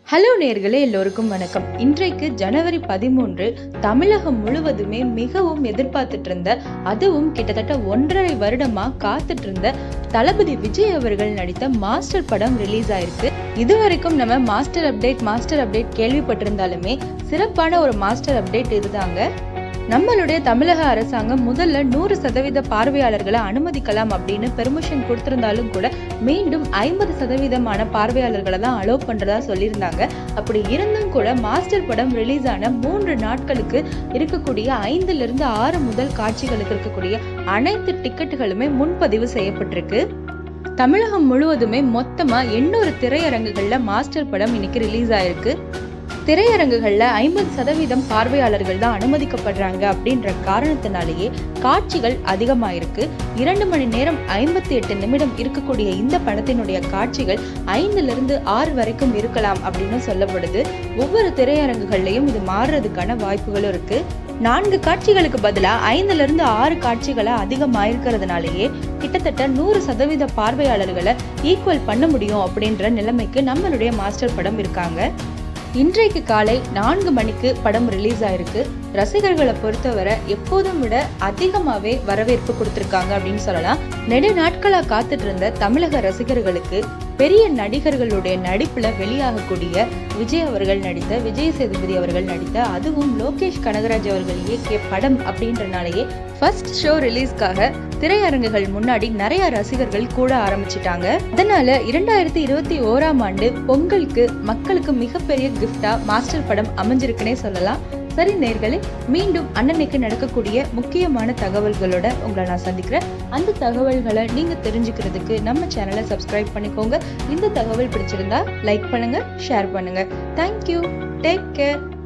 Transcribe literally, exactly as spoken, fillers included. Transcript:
Hello நேயர்களே, எல்லோருக்கும் வணக்கம். இன்றைக்கு ஜனவரி பதிமூன்று தமிழகம் முழுவதுமே மிகவும் எதிர்பார்த்துட்டு இருந்த, அதுவும் கிட்டத்தட்ட ஒன்றரை வருடமா காத்துட்டு இருந்த தளபதி விஜய் அவர்கள் நடித்த மாஸ்டர் படம் ரிலீஸ் ஆயிருக்கு. இதுவரைக்கும் நம்ம மாஸ்டர் அப்டேட் மாஸ்டர் அப்டேட் கேள்விப்பட்டிருந்தாலுமே சிறப்பான ஒரு மாஸ்டர் அப்டேட் இதுதாங்க. நம்மளுடைய தமிழக அரசாங்கம் முதல்ல நூறு சதவீத பார்வையாளர்களை அனுமதிக்கலாம் அப்படின்னு பெர்மிஷன் கொடுத்திருந்தாலும் கூட மீண்டும் ஐம்பது சதவீதமான பார்வையாளர்களை தான் அலோவ் பண்றதா சொல்லியிருந்தாங்க. அப்படி இருந்தும் கூட மாஸ்டர் படம் ரிலீஸ் ஆன மூன்று நாட்களுக்கு இருக்கக்கூடிய ஐந்துல இருந்து ஆறு முதல் காட்சிகளுக்கு இருக்கக்கூடிய அனைத்து டிக்கெட்டுகளுமே முன்பதிவு செய்யப்பட்டிருக்கு. தமிழகம் முழுவதுமே மொத்தமா எண்ணூறு திரையரங்குகள்ல மாஸ்டர் படம் இன்னைக்கு ரிலீஸ் ஆயிருக்கு. திரையரங்குகள்ல ஐம்பது சதவீதம் பார்வையாளர்கள் தான் அனுமதிக்கப்படுறாங்க அப்படின்ற காரணத்தினாலேயே காட்சிகள் அதிகமாயிருக்கு. இரண்டு மணி நேரம் ஐம்பத்தி எட்டு நிமிடம் இருக்கக்கூடிய இந்த படத்தினுடைய காட்சிகள் ஐந்துல இருந்து ஆறு வரைக்கும் இருக்கலாம் அப்படின்னு சொல்லப்படுது. ஒவ்வொரு திரையரங்குகள்லயும் இது மாறுறதுக்கான வாய்ப்புகளும் இருக்கு. நான்கு காட்சிகளுக்கு பதிலா ஐந்துல இருந்து ஆறு காட்சிகளை அதிகமாயிருக்கிறதுனாலேயே கிட்டத்தட்ட நூறு சதவீத பார்வையாளர்களை ஈக்குவல் பண்ண முடியும் அப்படின்ற நிலைமைக்கு நம்மளுடைய மாஸ்டர் படம் இருக்காங்க. இன்றைக்கு காலை நான்கு மணிக்கு படம் ரிலீஸ் ஆயிருக்கு. ரசிகர்களை பொறுத்தவரை எப்போதும் விட அதிகமாவே வரவேற்பு கொடுத்திருக்காங்க அப்படின்னு சொல்லலாம். நெடு நாட்களா காத்துட்டு இருந்த தமிழக ரசிகர்களுக்கு பெரிய நடிகர்களுடைய நடிப்புல வெளியாகக்கூடிய விஜய் அவர்கள் நடித்த, விஜய் சேதுபதி அவர்கள் நடித்த, அதுவும் லோகேஷ் கனகராஜ் அவர்கள் இயக்கிய படம் அப்படின்றனாலேயே ஃபர்ஸ்ட் ஷோ ரிலீஸ்க்காக திரையரங்குகள் முன்னாடி நிறைய ரசிகர்கள் கூட ஆரம்பிச்சிட்டாங்க. அதனால இரண்டாயிரத்தி இருபத்தி ஓராம் ஆண்டு பொங்கலுக்கு மக்களுக்கு மிகப்பெரிய கிஃப்டா மாஸ்டர் படம் அமைஞ்சிருக்குன்னே சொல்லலாம். சரி நேயர்களே, மீண்டும் அண்ணனுக்கு நடக்கக்கூடிய முக்கியமான தகவல்களோட உங்களை நான் சந்திக்கிறேன். அந்த தகவல்களை நீங்க தெரிஞ்சுக்கிறதுக்கு நம்ம சேனலை சப்ஸ்கிரைப் பண்ணிக்கோங்க. இந்த தகவல் பிடிச்சிருந்தா லைக் பண்ணுங்க, ஷேர் பண்ணுங்க. Thank you, take care.